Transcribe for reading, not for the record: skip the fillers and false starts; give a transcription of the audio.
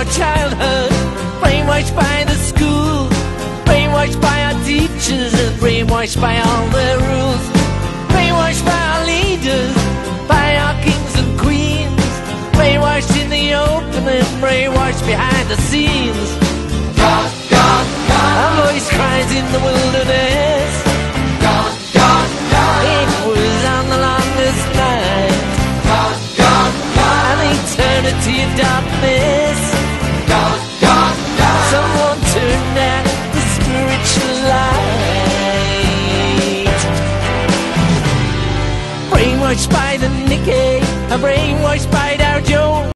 our childhood, brainwashed by the school, brainwashed by our teachers, and brainwashed by all their rules, brainwashed by our leaders, by our kings and queens, brainwashed in the open and brainwashed behind the scenes. God, God, God. Our voice cries in the wilderness. God, God, God. It was on the longest night. God, God, God. An eternity of darkness. God, God, God. Someone turned out the spiritual light. Brainwashed by the Nikkei, brainwashed by Dow Jones.